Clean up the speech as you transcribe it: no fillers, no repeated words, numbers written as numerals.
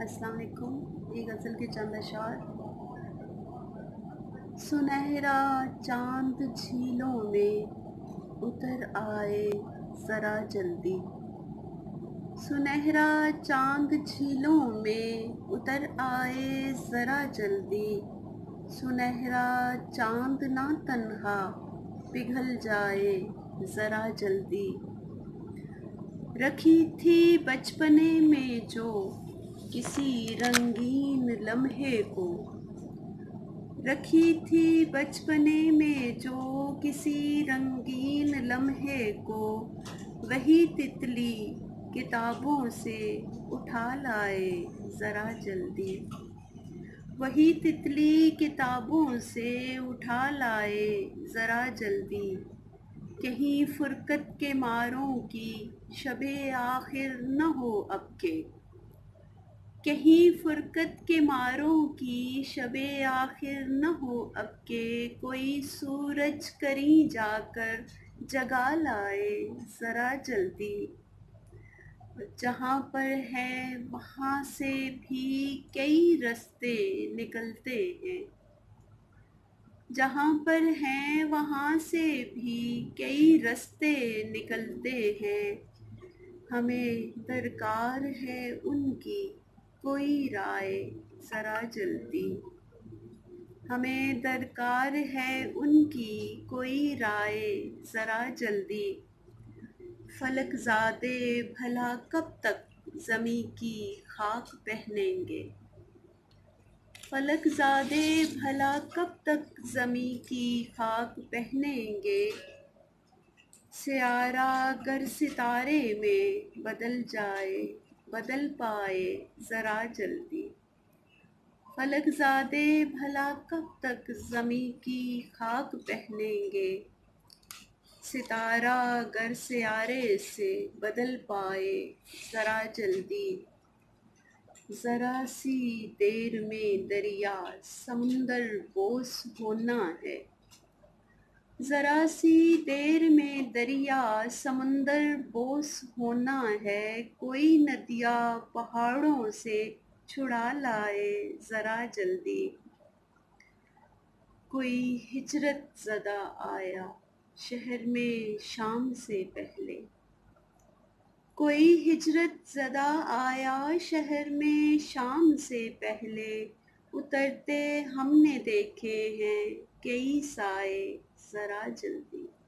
अस्सलाम वालेकुम। ये गज़ल के चंद अशार। सुनहरा चांद झीलों में उतर आए ज़रा जल्दी। सुनहरा चांद झीलों में उतर आए ज़रा जल्दी। सुनहरा चांद ना तन्हा पिघल जाए ज़रा जल्दी। रखी थी बचपने में जो किसी रंगीन लम्हे को, रखी थी बचपने में जो किसी रंगीन लम्हे को, वही तितली किताबों से उठा लाए ज़रा जल्दी। वही तितली किताबों से उठा लाए ज़रा जल्दी। कहीं फुरकत के मारों की शबे आखिर न हो अब के, कहीं फुरकत के मारों की शबे आखिर न हो अब के। कोई सूरज करीं जाकर जगा लाए ज़रा जल्दी। जहाँ पर है वहाँ से भी कई रास्ते निकलते हैं, जहाँ पर हैं वहाँ से भी कई रास्ते निकलते हैं। हमें दरकार है उनकी कोई राय ज़रा जल्दी। हमें दरकार है उनकी कोई राय ज़रा जल्दी। फलकज़ादे भला कब तक ज़मीं की खाक पहनेंगे। फलकज़ादे भला कब तक ज़मीं की खाक पहनेंगे। सियारा गर सितारे में बदल जाए बदल पाए ज़रा जल्दी। फलकज़ादे भला कब तक ज़मीं की खाक पहनेंगे। सितारा गर सियारे से बदल पाए ज़रा जल्दी। ज़रा सी देर में दरिया समुंदर बोस होना है। ज़रा सी देर में दरिया समंदर बोस होना है। कोई नदिया पहाड़ों से छुड़ा लाए ज़रा जल्दी। कोई हिजरत ज़दा आया शहर में शाम से पहले। कोई हिजरत ज़दा आया शहर में शाम से पहले। उतरते हमने देखे हैं कई साए ज़रा जल्दी।